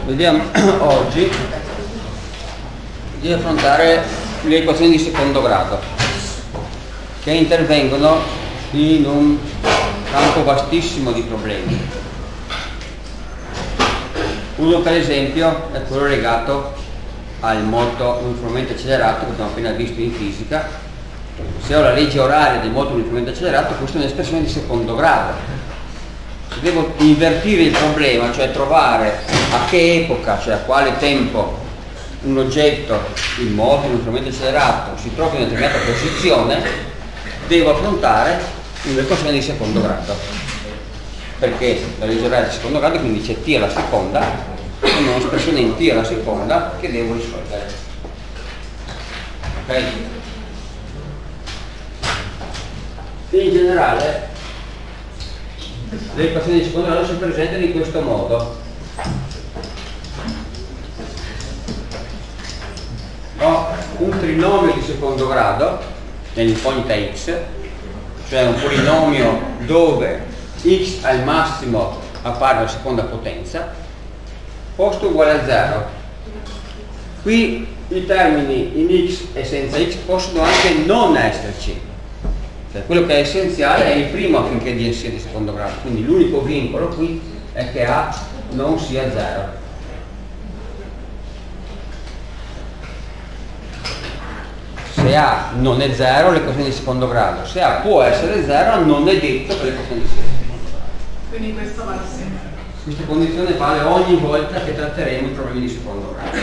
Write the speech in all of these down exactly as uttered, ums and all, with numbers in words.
Vediamo oggi di affrontare le equazioni di secondo grado che intervengono in un campo vastissimo di problemi. Uno per esempio è quello legato al moto uniformemente accelerato che abbiamo appena visto in fisica. Se ho la legge oraria del moto uniformemente accelerato, questa è un'espressione di secondo grado. Se devo invertire il problema, cioè trovare a che epoca, cioè a quale tempo un oggetto, il moto uniformemente accelerato, si trova in una determinata posizione, devo affrontare un'equazione di secondo grado, perché la legge oraria di secondo grado quindi c'è t alla seconda, è un'espressione in t alla seconda che devo risolvere. Ok? In generale le equazioni di secondo grado si presentano in questo modo. Ho un trinomio di secondo grado nell'incognita x, cioè un polinomio dove x al massimo appare la seconda potenza, posto uguale a zero. Qui i termini in x e senza x possono anche non esserci. Cioè, quello che è essenziale è il primo affinché d sia di secondo grado, quindi l'unico vincolo qui è che A non sia zero. Se A non è zero, l'equazione di secondo grado; se A può essere zero, non è detto che l'equazione sia di secondo grado. Quindi questo vale sempre. Questa condizione vale ogni volta che tratteremo i problemi di secondo grado.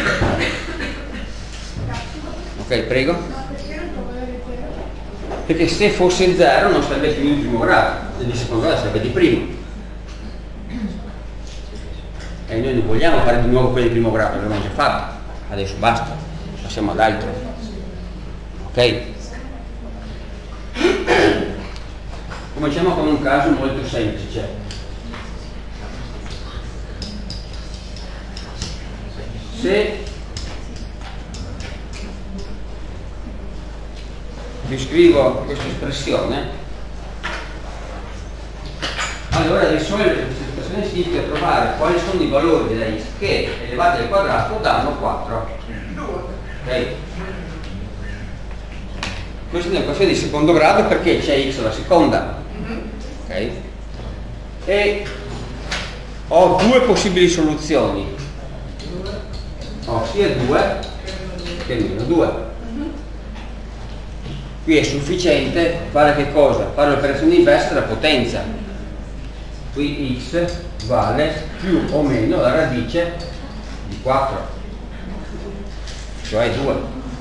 Ok, prego. Perché se fosse zero non sarebbe più di primo grado, e di secondo grado sarebbe di primo. E noi non vogliamo fare di nuovo quelli di primo grado, l'abbiamo già fatto. Adesso basta, passiamo ad altro. Ok? Cominciamo con un caso molto semplice. Se vi scrivo questa espressione, allora risolvere questa espressione significa trovare quali sono i valori della x che elevati al quadrato danno quattro. Ok? Questa è un'equazione di secondo grado perché c'è x alla seconda. Ok? E ho due possibili soluzioni. Ho sia due che meno due. Qui è sufficiente fare che cosa? Fare l'operazione inversa della potenza. Qui x vale più o meno la radice di quattro, cioè due.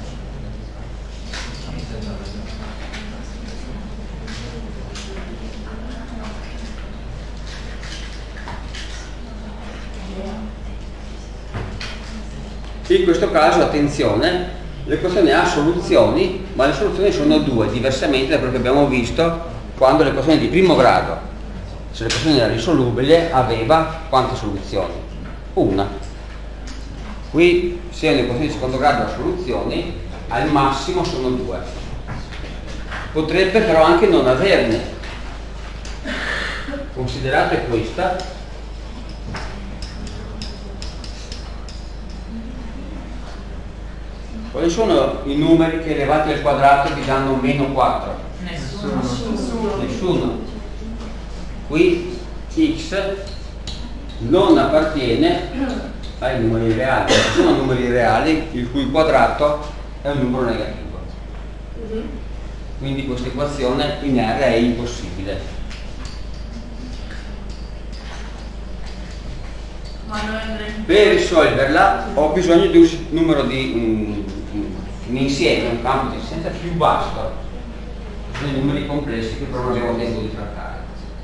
In questo caso, attenzione, l'equazione ha soluzioni, ma le soluzioni sono due, diversamente da quello che abbiamo visto quando l'equazione di primo grado, se l'equazione era risolubile, aveva quante soluzioni? Una. Qui, se l'equazione di secondo grado ha soluzioni, al massimo sono due. Potrebbe però anche non averne. Considerate questa. Quali sono i numeri che elevati al quadrato vi danno meno quattro? Nessuno. Nessuno. Nessuno. Qui x non appartiene ai numeri reali. Ci sono numeri reali il cui quadrato è un numero negativo. Quindi questa equazione in R è impossibile. Per risolverla ho bisogno di un numero di un, un insieme, un campo di esistenza più vasto, sono i numeri complessi che però non abbiamo tempo di trattare.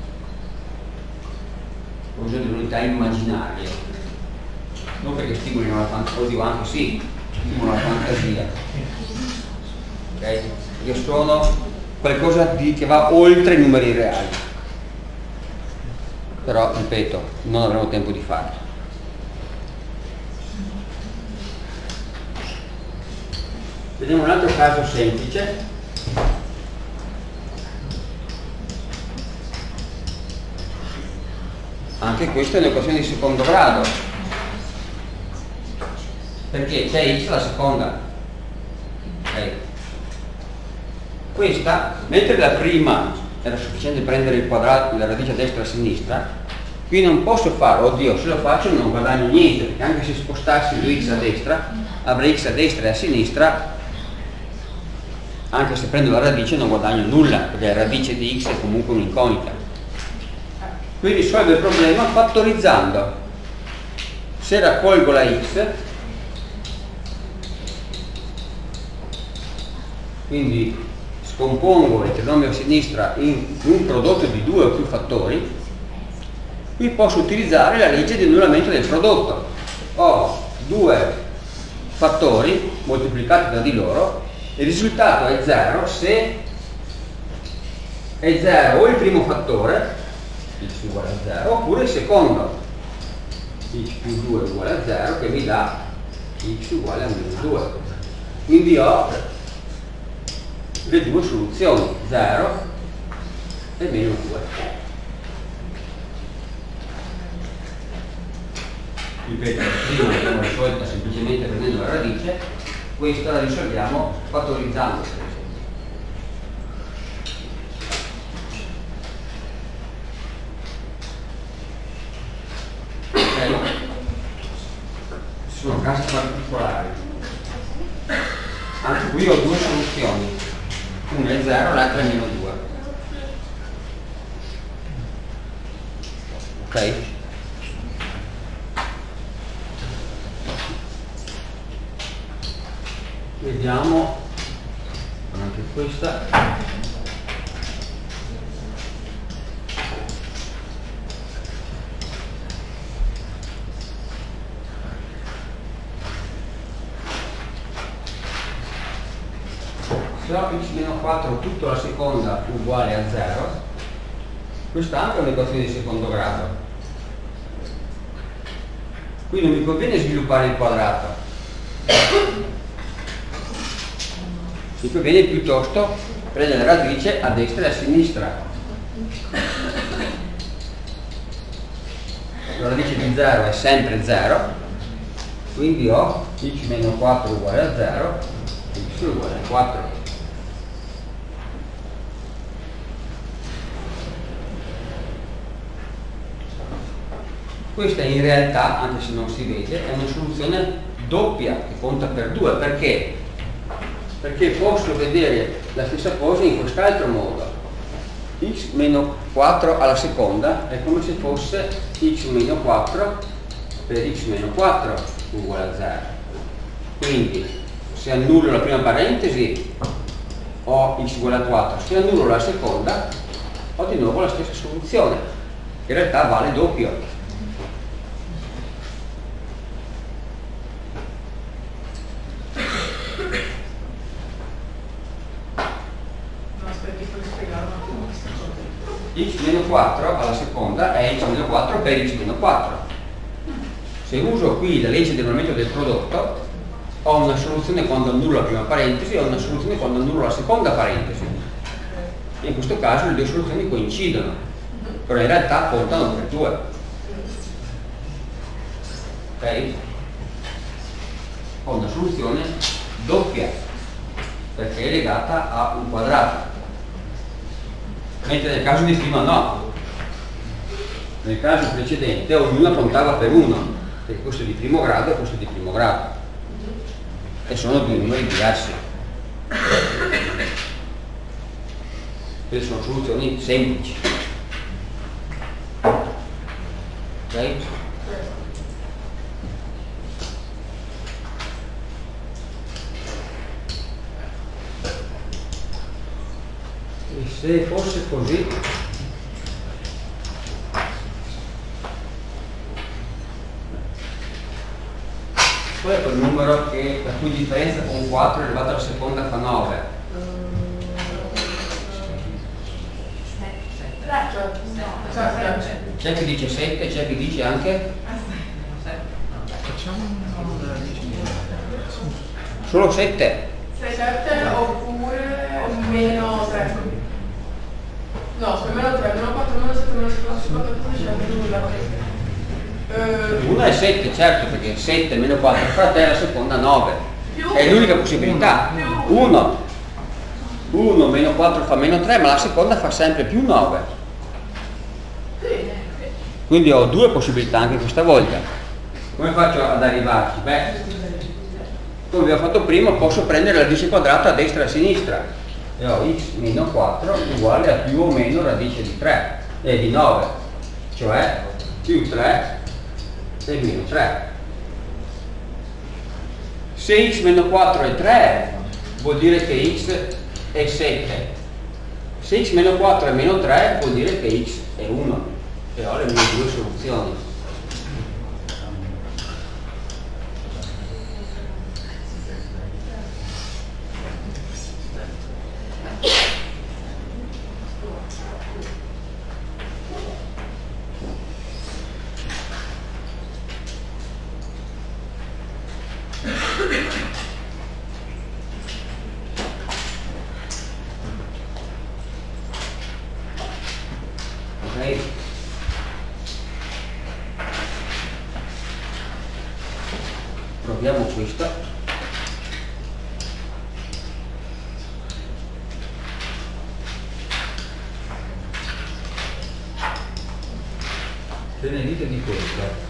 Ho bisogno di un'unità immaginarie, non perché stimolino la fantasia, oddio anche sì, stimolano la fantasia, ok? Perché sono qualcosa di, che va oltre i numeri reali, però ripeto, non avremo tempo di farlo. Vediamo un altro caso semplice. Anche questa è un'equazione di secondo grado. perché c'è x alla seconda. Okay. Questa, mentre la prima era sufficiente prendere il quadrato, la radice a destra e a sinistra, qui non posso fare, oddio, se lo faccio non guadagno niente, perché anche se spostassi due x a destra, avrei x a destra e a sinistra, anche se prendo la radice non guadagno nulla, perché la radice di x è comunque un'incognita. Qui risolvo il problema fattorizzando. Se raccolgo la x, quindi scompongo il trinomio a sinistra in un prodotto di due o più fattori, qui posso utilizzare la legge di annullamento del prodotto. Ho due fattori moltiplicati tra di loro, il risultato è zero se è zero o il primo fattore, x uguale a zero, oppure il secondo, x più due uguale a zero, che mi dà x uguale a meno due. Quindi ho le due soluzioni, zero e meno due. Ripeto, prima come al solito semplicemente prendendo la radice, questa la risolviamo fattorizzando, per esempio. Ok? Ci sono casi particolari. Anche qui ho due soluzioni, una è zero, l'altra è meno due. Ok? Vediamo anche questa. Se ho x meno quattro tutto alla seconda uguale a zero, questa anche è un'equazione di secondo grado. Qui non mi conviene sviluppare il quadrato, mi conviene piuttosto prendere la radice a destra e a sinistra. La radice di zero è sempre zero, quindi ho x meno quattro uguale a zero, x uguale a quattro. Questa in realtà, anche se non si vede, è una soluzione doppia che conta per due. Perché? Perché posso vedere la stessa cosa in quest'altro modo. X meno quattro alla seconda è come se fosse x meno quattro per x meno quattro uguale a zero. Quindi se annullo la prima parentesi ho x uguale a quattro, se annullo la seconda ho di nuovo la stessa soluzione. In realtà vale doppio. X meno quattro alla seconda è x meno quattro per x meno quattro. Se uso qui la legge del annullamento del prodotto, ho una soluzione quando annullo la prima parentesi e ho una soluzione quando annullo la seconda parentesi. In questo caso le due soluzioni coincidono, però in realtà contano per due. Ok? Ho una soluzione doppia perché è legata a un quadrato, mentre nel caso di prima no. Nel caso precedente ognuna contava per uno, perché questo è di primo grado e questo è di primo grado e sono due numeri diversi. Queste sono soluzioni semplici. Ok? E se fosse così, qual è quel numero che, la cui differenza con quattro elevata alla seconda fa nove? C'è chi dice sette, c'è chi dice anche? Solo sette? sette oppure meno tre. No, meno tre, meno quattro, meno sette, meno quattro, meno nulla. uno è sette, certo, perché sette meno quattro fratelli, la seconda nove. È l'unica possibilità. uno, uno meno quattro fa meno tre, ma la seconda fa sempre più nove. Quindi ho due possibilità anche questa volta. Come faccio ad arrivarci? Beh, come abbiamo fatto prima, posso prendere la radice quadrata a destra e a sinistra. E ho x meno quattro uguale a più o meno radice di tre e di nove, cioè più tre e meno tre. Se x meno quattro è tre, vuol dire che x è sette. Se x meno quattro è meno tre, vuol dire che x è uno. E ho le mie due soluzioni. Ok? Proviamo questo. Te ne dite di questo?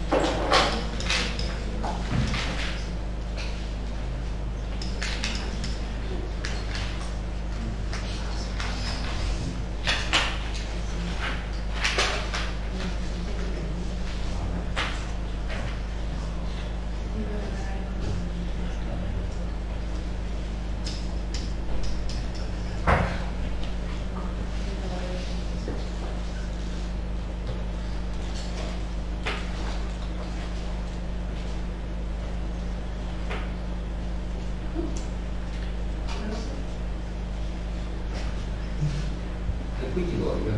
E qui ti voglio.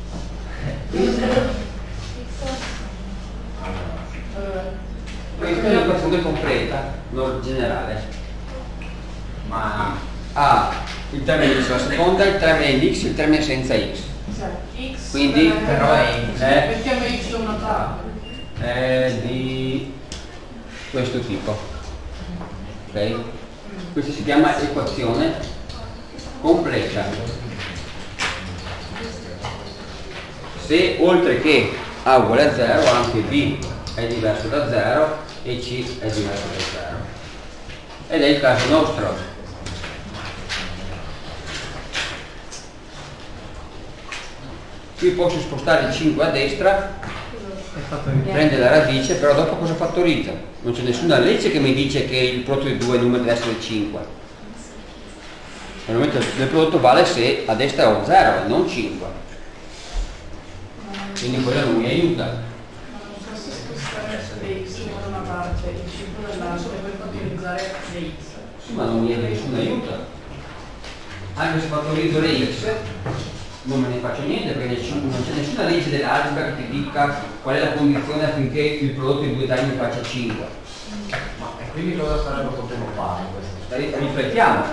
Questa è l'equazione completa, non generale. Ma ha il termine x, la seconda, il termine in x, il termine senza x. X Quindi però è in- è, mettiamo x una parte. è di questo tipo. Ok? Questa si chiama equazione completa. Se oltre che a uguale a zero anche b è diverso da zero e c è diverso da zero. Ed è il caso nostro. Qui posso spostare il cinque a destra, prende la radice, però dopo cosa fattorizzo? Non c'è nessuna legge che mi dice che il prodotto di due numeri deve essere cinque. Normalmente il prodotto vale se a destra ho zero e non cinque. Quindi quello non mi aiuta. Ma non so se spostare x da una parte e il cinque dall'altra e poi fattorizzare le x. Sì, ma non mi è di nessun aiuto. Anche se fattorizzo le x non me ne faccio niente, perché non c'è nessuna legge dell'algebra che ti dica qual è la condizione affinché il prodotto di due termini faccia cinque. Ma e quindi cosa sarebbe potuto fare questo? Riflettiamo.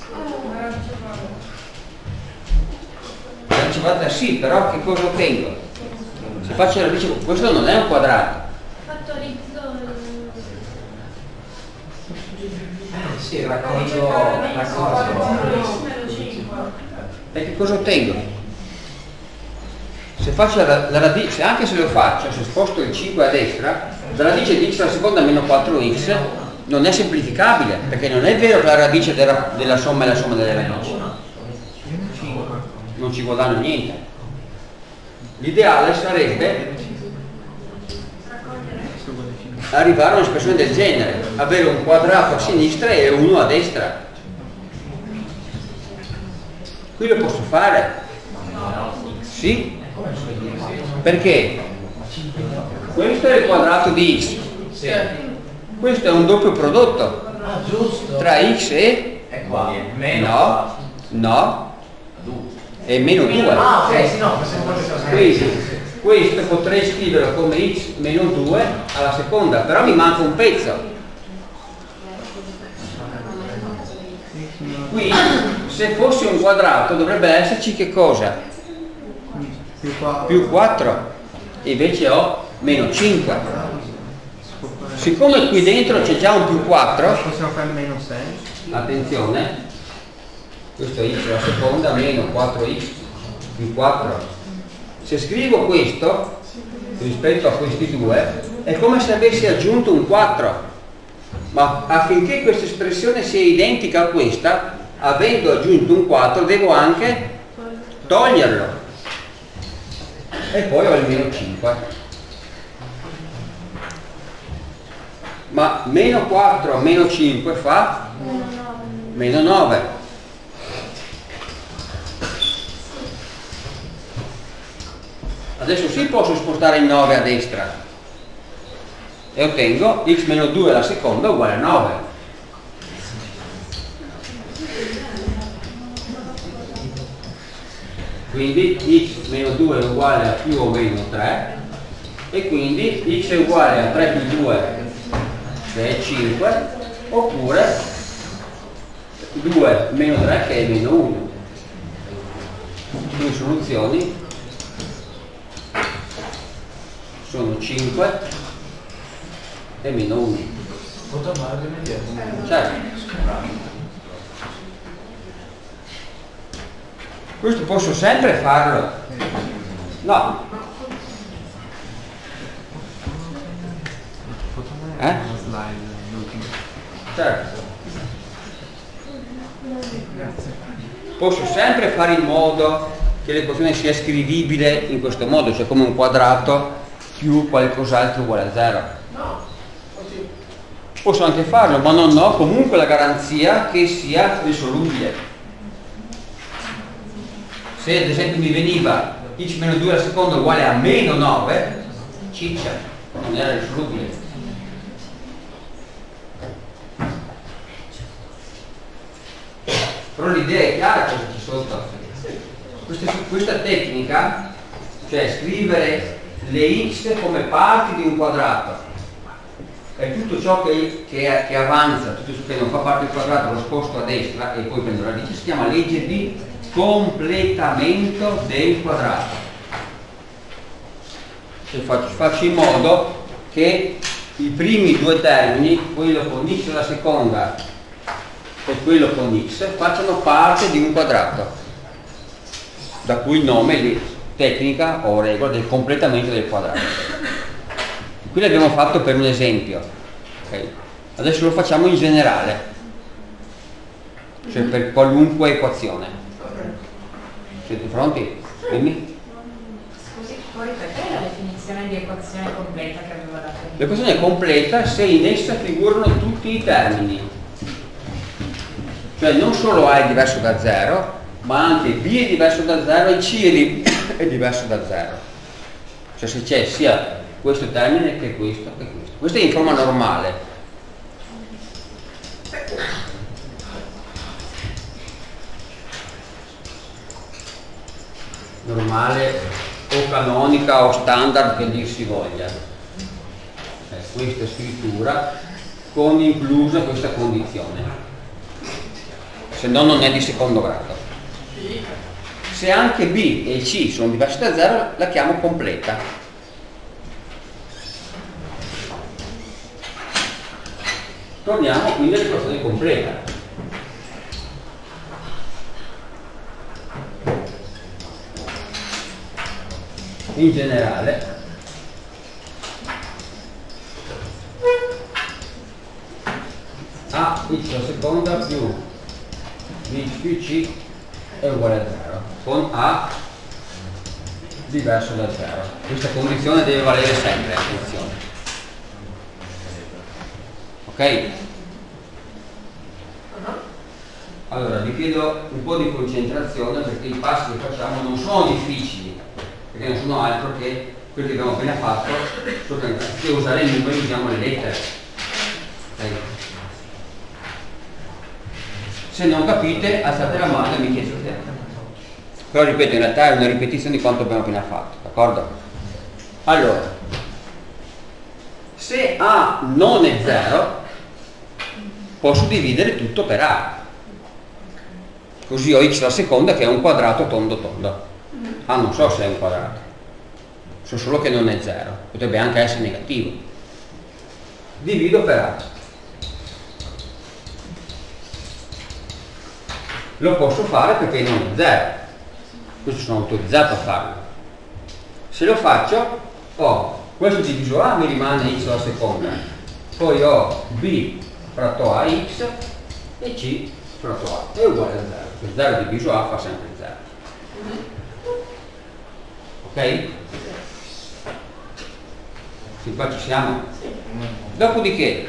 La ricevata sì, però che cosa ottengo? Se faccio la radice, questo non è un quadrato. Fattorizzo Eh sì, raccolgo, raccolgo. E che cosa ottengo? Se faccio la, la radice, anche se lo faccio, se sposto il cinque a destra, la radice di x alla seconda meno quattro x non è semplificabile, perché non è vero che la radice della, della somma è la somma delle radici. Non ci guadagno niente. L'ideale sarebbe arrivare a un'espressione del genere, avere un quadrato a sinistra e uno a destra. Qui lo posso fare? Sì? Perché questo è il quadrato di x, questo è un doppio prodotto tra x e È qua. no, no, e meno due. Ah, ok, sì, no, pensavo proprio che Quindi questo potrei scriverlo come x meno due alla seconda, però mi manca un pezzo. Qui se fosse un quadrato dovrebbe esserci che cosa? Più quattro, invece ho meno cinque. siccome qui dentro c'è già un più quattro, possiamo fare meno sei. attenzione, questo è x alla seconda meno quattro x più quattro. Se scrivo questo rispetto a questi due è come se avessi aggiunto un quattro, ma affinché questa espressione sia identica a questa, avendo aggiunto un quattro devo anche toglierlo e poi ho il meno cinque. Ma meno quattro meno cinque fa meno nove. Adesso sì posso spostare il nove a destra e ottengo x meno due alla seconda uguale a nove. Quindi x meno due è uguale a più o meno tre e quindi x è uguale a tre più due che è cinque, oppure due meno tre che è meno uno. Due soluzioni sono cinque e meno uno. Certo. Questo posso sempre farlo. No. Eh? Certo. Posso sempre fare in modo che l'equazione sia scrivibile in questo modo, cioè come un quadrato più qualcos'altro uguale a zero. Posso anche farlo, ma non ho comunque la garanzia che sia risolubile. Se ad esempio mi veniva x meno due alla seconda uguale a meno nove, ciccia, non era risolubile. Però l'idea è chiara cosa c'è sotto. Questa, questa tecnica, cioè scrivere le x come parti di un quadrato e tutto ciò che, che, che avanza, tutto ciò che non fa parte del quadrato lo sposto a destra e poi prendo la radice, si chiama legge di completamento del quadrato. Cioè faccio, faccio in modo che i primi due termini, quello con x alla seconda e quello con x, facciano parte di un quadrato, da cui il nome di tecnica o regola del completamento del quadrato. Qui l'abbiamo fatto per un esempio, okay? Adesso lo facciamo in generale, cioè per qualunque equazione. Siete pronti? Dimmi. Scusi, puoi ripetere la definizione di equazione completa che aveva dato? L'equazione è completa se in essa figurano tutti i termini, cioè non solo A è diverso da zero, ma anche B è diverso da zero e C è diverso da zero. Cioè se c'è sia questo termine che questo che questo. Questo è in forma normale. Normale o canonica o standard che dir si voglia. Eh, questa scrittura con inclusa questa condizione. Se no non è di secondo grado. Se anche B e C sono diversi da zero, la chiamo completa. Torniamo quindi all'equazione completa. In generale A x alla seconda più b più c è uguale a zero, con A diverso da zero. Questa condizione deve valere sempre, attenzione. Ok? Allora vi chiedo un po' di concentrazione perché i passi che facciamo non sono difficili, perché non sono altro che quelli che abbiamo appena fatto, solo che anziché usare i numeri usiamo le lettere. Okay? Se non capite, alzate la mano e mi chiedete. Però ripeto, in realtà è una ripetizione di quanto abbiamo appena fatto, d'accordo? Allora, se A non è zero, posso dividere tutto per A. Così ho x alla seconda che è un quadrato tondo tondo. Ah, non so se è un quadrato, so solo che non è zero, potrebbe anche essere negativo. divido per A. Lo posso fare perché non è zero, questo sono autorizzato a farlo. Se lo faccio, ho questo diviso A, mi rimane x alla seconda, poi ho b fratto a x e c fratto a, è uguale a zero, perché zero diviso a fa sempre zero. Ok? Fin qua ci siamo? Dopodiché,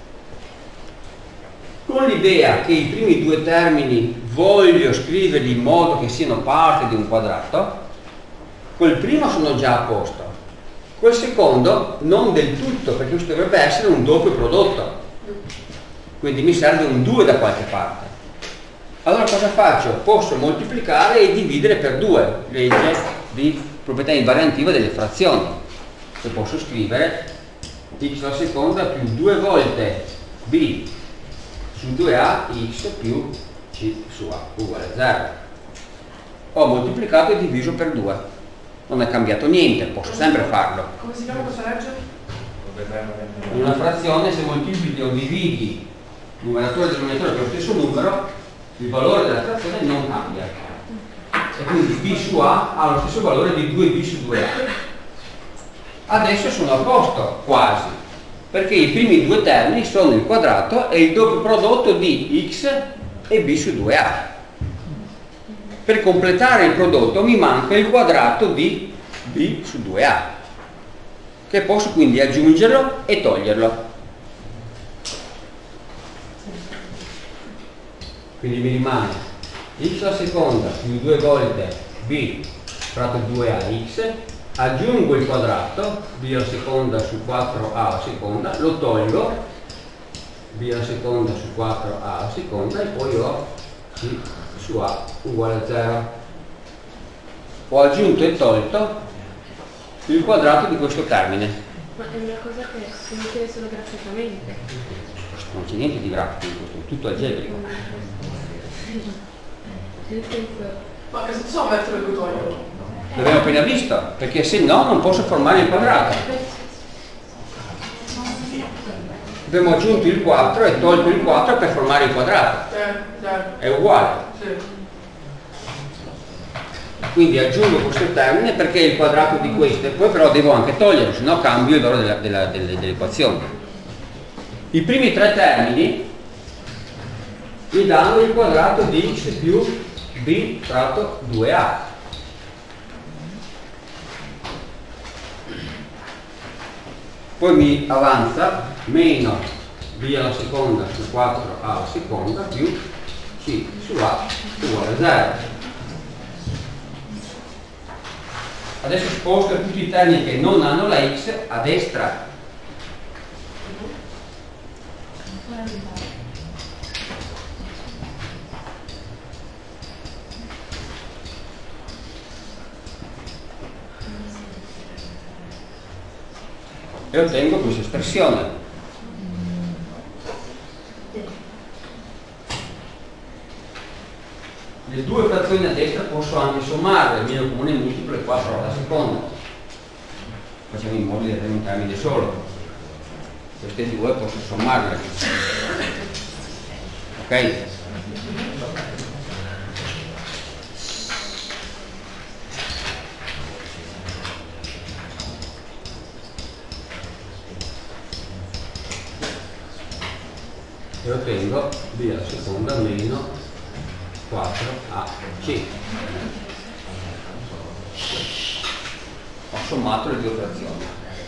con l'idea che i primi due termini voglio scriverli in modo che siano parte di un quadrato, col primo sono già a posto, col secondo non del tutto, perché questo dovrebbe essere un doppio prodotto, quindi mi serve un due da qualche parte. Allora cosa faccio? Posso moltiplicare e dividere per due, legge di proprietà invariantiva delle frazioni, e posso scrivere x alla seconda più due volte b su due a x più c su a uguale a zero. Ho moltiplicato e diviso per due, non è cambiato niente, posso sempre farlo. Come si chiama questa legge? Una frazione, se moltiplichi o dividi numeratore e denominatore per lo stesso numero, il valore della frazione non cambia, e quindi b su a ha lo stesso valore di due b su due a. Adesso sono a posto, quasi, perché i primi due termini sono il quadrato e il doppio prodotto di x e b su due a. Per completare il prodotto mi manca il quadrato di b su due a, che posso quindi aggiungerlo e toglierlo. Quindi mi rimane x alla seconda più due volte b fratto due a x, aggiungo il quadrato, b alla seconda su quattro a alla seconda, lo tolgo, b alla seconda su quattro a alla seconda, e poi ho c su a uguale a zero. Ho aggiunto e tolto il quadrato di questo termine. Ma è una cosa che si ottiene solo graficamente. Non c'è niente di grafico in questo, è tutto algebrico. Nel senso, Ma che senso ha mettere due toglierlo? L'abbiamo appena visto, perché se no non posso formare il quadrato. Abbiamo aggiunto il quattro e tolto il quattro per formare il quadrato. Eh, dai. È uguale. Sì. Quindi aggiungo questo termine perché è il quadrato di questo, e poi però devo anche toglierlo, se no cambio il valore della, della, delle, dell'equazione. I primi tre termini mi danno il quadrato di x più b fratto due a. Poi mi avanza meno b alla seconda su quattro a alla seconda più c su a uguale a zero. Adesso sposto tutti i termini che non hanno la x a destra. E ottengo questa espressione. Le due frazioni a destra posso anche sommarle, il mio comune multiplo è quattro alla seconda. Facciamo in modo di avere un termine solo. Queste due posso sommarle. Ok? E ottengo b alla seconda meno quattro a c. Ho sommato le due frazioni.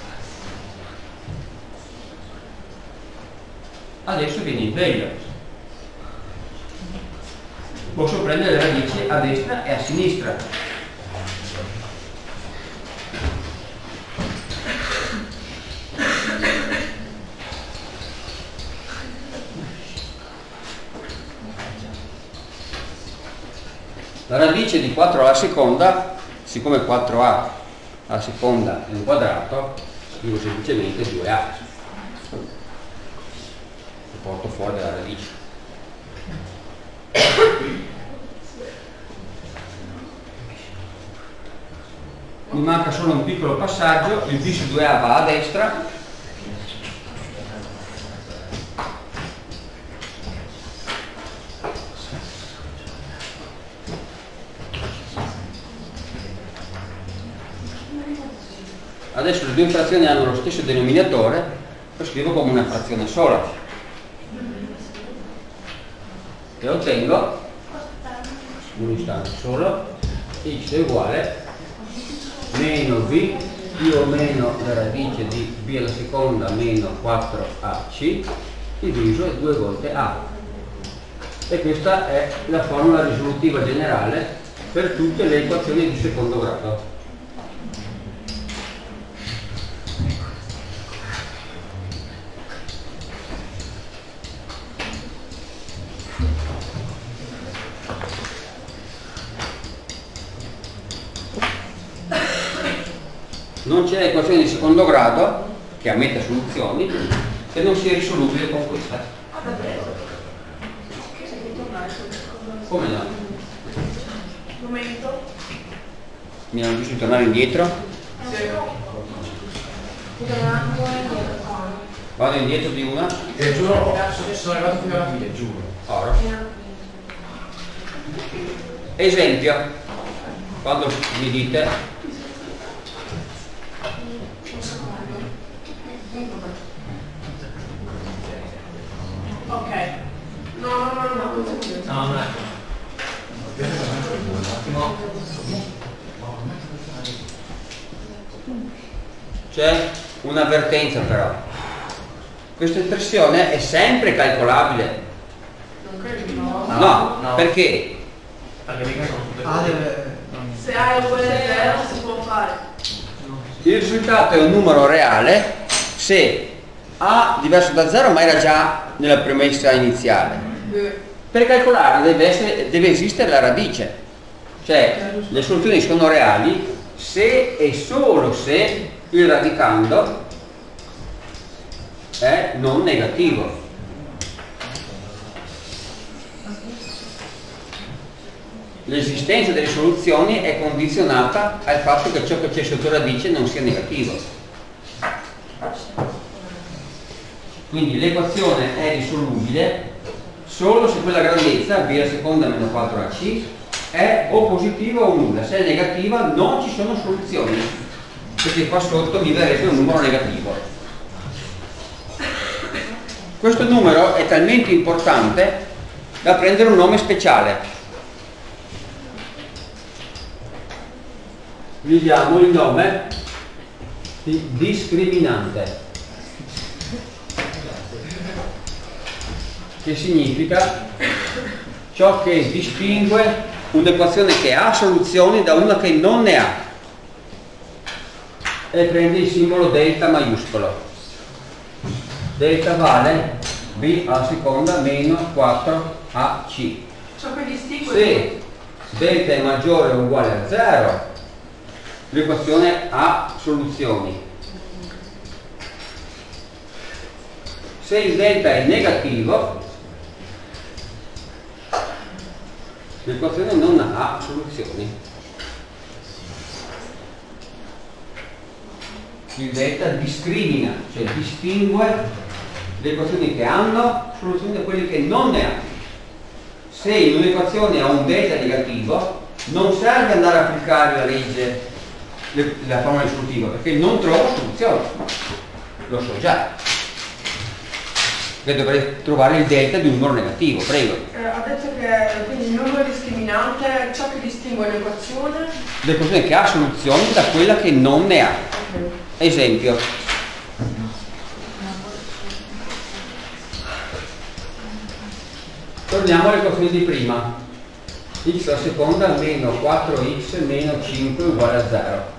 Adesso viene il veglio. Posso prendere le radici a destra e a sinistra. La radice di quattro alla seconda, siccome quattro a alla seconda è un quadrato, scrivo semplicemente due a. Lo porto fuori dalla radice. Mi manca solo un piccolo passaggio, il b su due a va a destra Adesso le due frazioni hanno lo stesso denominatore, lo scrivo come una frazione sola e ottengo un istante solo x è uguale meno b più o meno la radice di b alla seconda meno quattro a c diviso due volte a, e questa è la formula risolutiva generale per tutte le equazioni di secondo grado. Non c'è equazione di secondo grado che ammetta soluzioni che non sia risolubile con questa. Come no? Momento. Mi hanno visto tornare indietro? Sì. Vado indietro di una? E giuro, sono arrivato fino alla fine, giuro. Oro. Esempio, quando mi dite Ok. No, no, no, no. No, non è. c'è un'avvertenza però. Questa espressione è sempre calcolabile. Non credo di no. No, no. perché? Perché mica sono tutte Ah, cose. deve... Se A è uguale a zero si può fare. Il risultato è un numero reale se A diverso da zero ma era già nella premessa iniziale. Per calcolarlo deve, essere, deve esistere la radice, cioè le soluzioni sono reali se e solo se il radicando è non negativo. L'esistenza delle soluzioni è condizionata al fatto che ciò che c'è sotto radice non sia negativo. Quindi l'equazione è risolubile solo se quella grandezza, b alla seconda meno quattro a c, è o positiva o nulla. Se è negativa non ci sono soluzioni, perché qua sotto mi verrebbe un numero negativo. Questo numero è talmente importante da prendere un nome speciale. Gli diamo il nome di discriminante, che significa ciò che distingue un'equazione che ha soluzioni da una che non ne ha, e prende il simbolo delta maiuscolo. Delta vale b alla seconda meno quattro a c. Ciò che distingue. Se delta è maggiore o uguale a zero, l'equazione ha soluzioni. Se il delta è negativo, l'equazione non ha soluzioni. Il delta discrimina, cioè distingue le equazioni che hanno soluzioni da quelle che non ne hanno. Se in un'equazione ha un delta negativo, non serve andare a applicare la legge, la formula risolutiva, perché non trovo soluzione, lo so già, che dovrei trovare il delta di un numero negativo. Prego. Eh, ha detto che quindi il numero discriminante è ciò che distingue l'equazione. L'equazione che ha soluzioni da quella che non ne ha. Esempio, torniamo all'equazione di prima. X alla seconda meno quattro x meno cinque uguale a zero.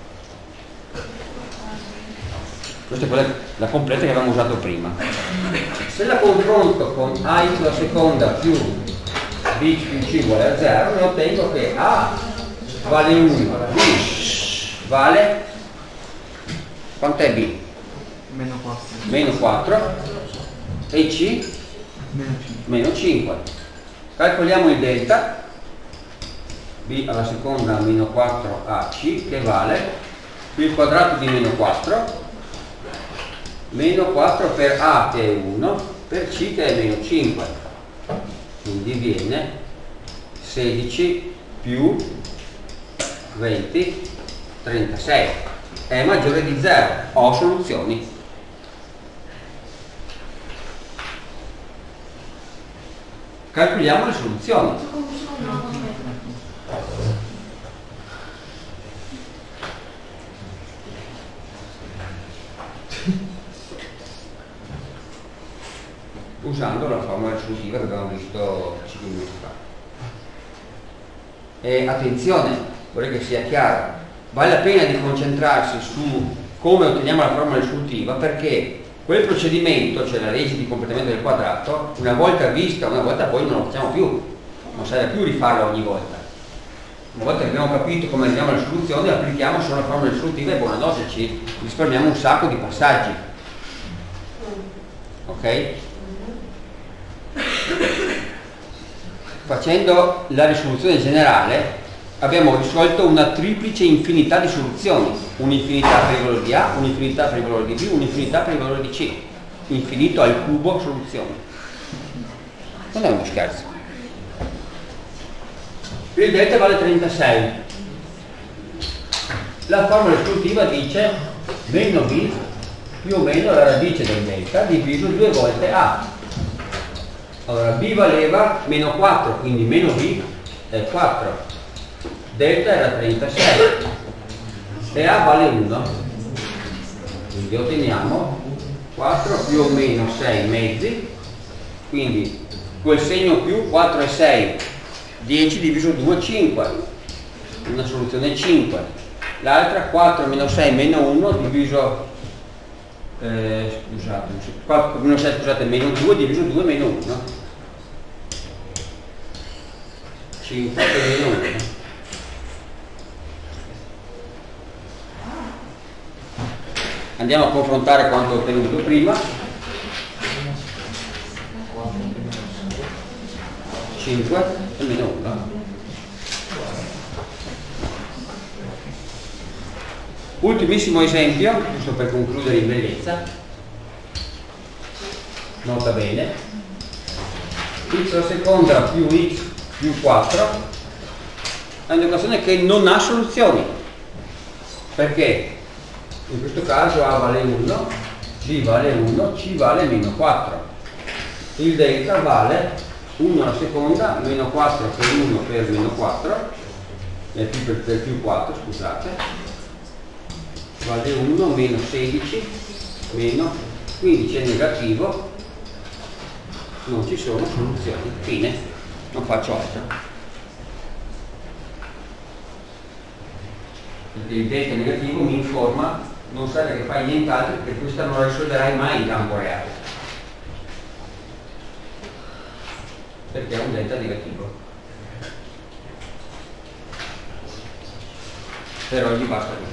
Questa è quella, la completa che avevamo usato prima. Se la confronto con ax alla seconda più bx più c uguale a zero, ne ottengo che a vale uno, b vale, quant'è b? Meno quattro. Meno quattro e c Meno cinque. meno cinque. Calcoliamo il delta, b alla seconda meno quattro a c, che vale il quadrato di meno quattro, meno quattro per a che è uno, per c che è meno cinque, quindi viene sedici più venti, trentasei. è maggiore di zero, ho soluzioni. Calcoliamo le soluzioni. Usando la formula risolutiva che abbiamo visto cinque minuti fa. E attenzione, vorrei che sia chiaro, vale la pena di concentrarsi su come otteniamo la formula risolutiva, perché quel procedimento, cioè la legge di completamento del quadrato, una volta vista, una volta poi non lo facciamo più, non serve più rifarlo ogni volta. Una volta che abbiamo capito come arriviamo alla soluzione, applichiamo solo la formula risolutiva e buonanotte, ci risparmiamo un sacco di passaggi. Ok? Facendo la risoluzione generale abbiamo risolto una triplice infinità di soluzioni, un'infinità per il valore di A, un'infinità per il valore di B, un'infinità per il valore di C, infinito al cubo soluzioni. Non è uno scherzo. Il delta vale trentasei, la formula risolutiva dice meno B più o meno la radice del delta diviso due volte A. Allora B valeva meno quattro, quindi meno B è quattro, delta era trentasei e A vale uno, quindi otteniamo quattro più o meno sei mezzi, quindi quel segno più quattro e sei, dieci diviso due, cinque, una soluzione cinque, l'altra quattro meno sei meno uno diviso eh, scusate, quattro meno sei scusate meno due diviso due meno uno, cinque meno uno. Andiamo a confrontare quanto ho ottenuto prima. cinque e meno uno. Ultimissimo esempio, giusto per concludere in bellezza. Nota bene. X alla seconda più x più quattro è un'equazione che non ha soluzioni. Perché? In questo caso A vale uno, B vale uno, C vale meno quattro. Il delta vale uno alla seconda, meno quattro per uno per meno quattro, è più per, per più quattro, scusate, vale uno, meno sedici, meno quindici è negativo, non ci sono soluzioni, fine, non faccio altro. Perché il delta negativo mi informa, non serve che fai nient'altro, perché questa non la risolverai mai in campo reale, perché è un delta negativo. Per oggi basta così.